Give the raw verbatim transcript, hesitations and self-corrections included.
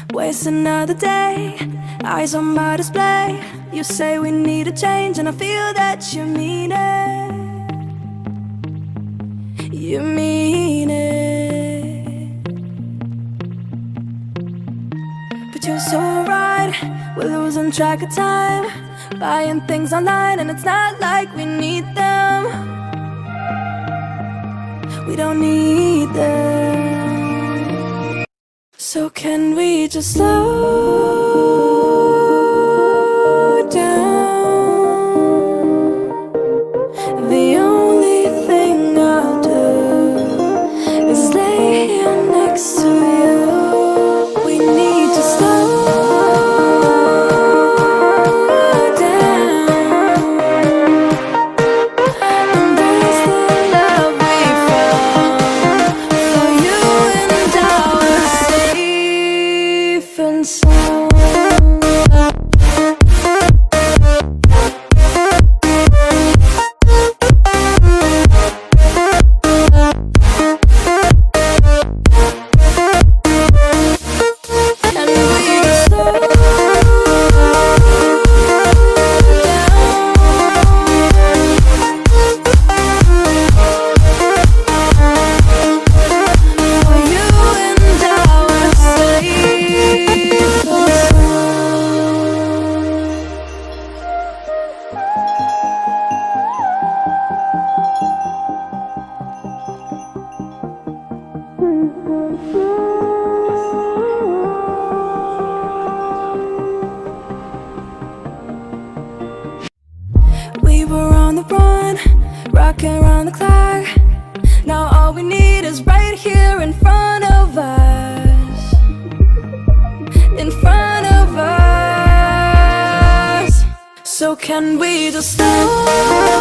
Waste another day, eyes on my display. You say we need a change, and I feel that you mean it. You mean it. But you're so right, we're losing track of time, buying things online, and it's not like we need them. We don't need them. So can we just slow down? The only thing I'll do is lay here next to you. We need to slow down. Embrace the love we found. For you and I were safe and sound. We were on the run, rocking around the clock. Now all we need is right here in front of us. In front of us. So can we just slow